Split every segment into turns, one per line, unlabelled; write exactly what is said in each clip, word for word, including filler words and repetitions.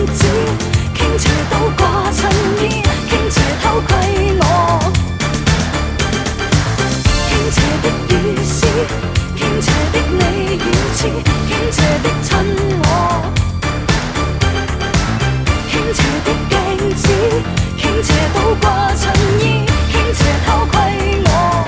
子，倾斜倒挂衬衣，倾斜偷窥我。倾斜的雨丝，倾斜的你與痴，傾斜的親我。傾斜的鏡子，傾斜倒掛襯衣，傾斜偷窺我。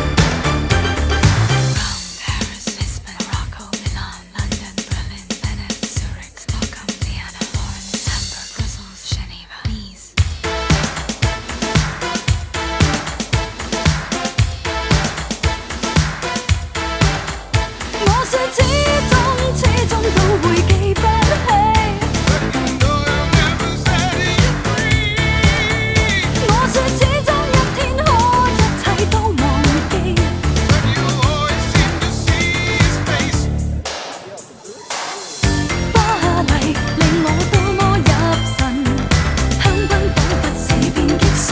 我說始終始終都會記不起。我說始終一天可一切都忘記。巴黎令我多麼入神，香檳彷彿是片激雪。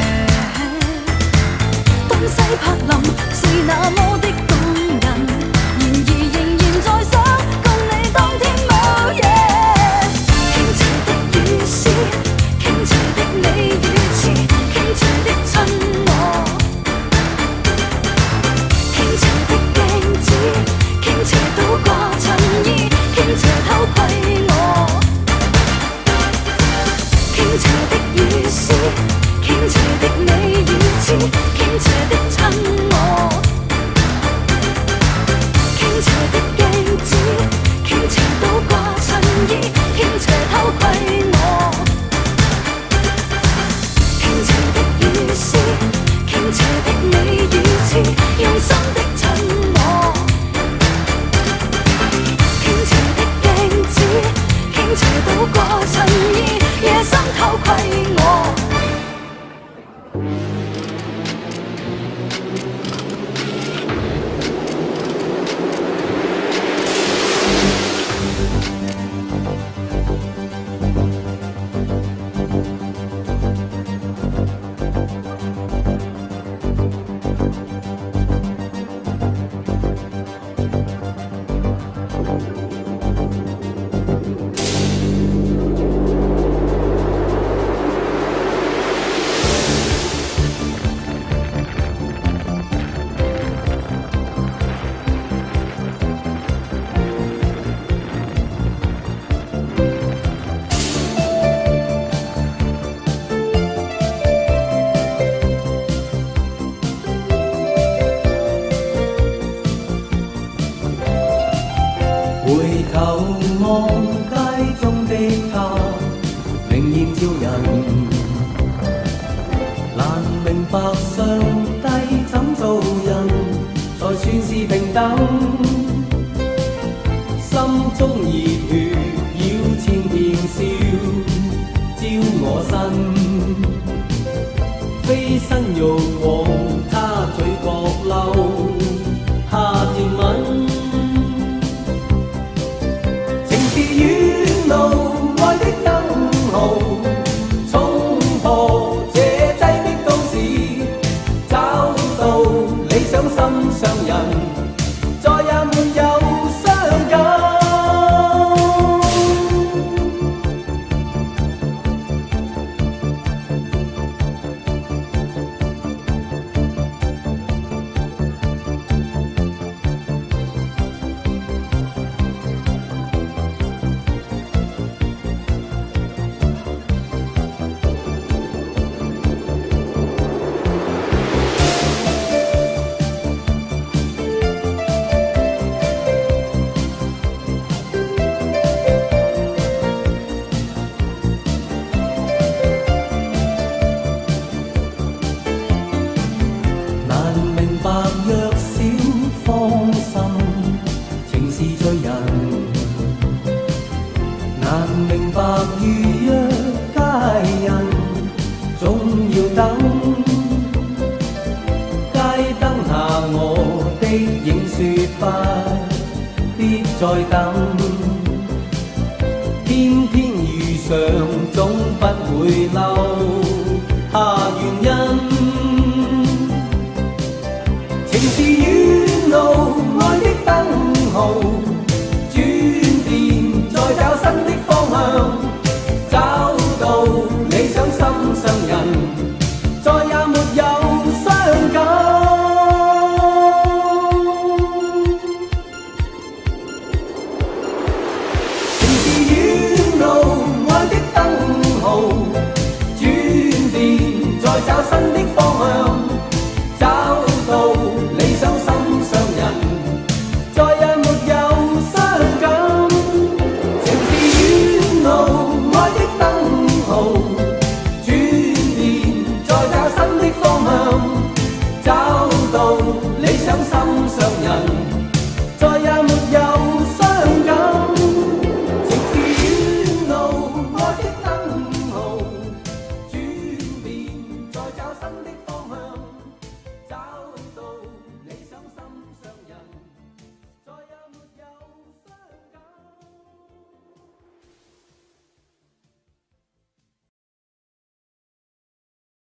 東西柏林是那麼的動人。再想共你當天某夜，傾斜的雨絲，傾斜的你與痴，傾斜的親我，傾斜的鏡子，傾斜倒掛襯衣，傾斜偷窺我，傾斜的雨絲，傾斜的你與痴，傾斜的親我。傾斜的鏡子，傾斜倒掛襯衣，傾斜偷窺我。傾斜的雨絲，傾斜的你與痴，用心的襯我。傾斜的鏡子，傾斜倒掛襯衣，夜深偷窺我。 身邊。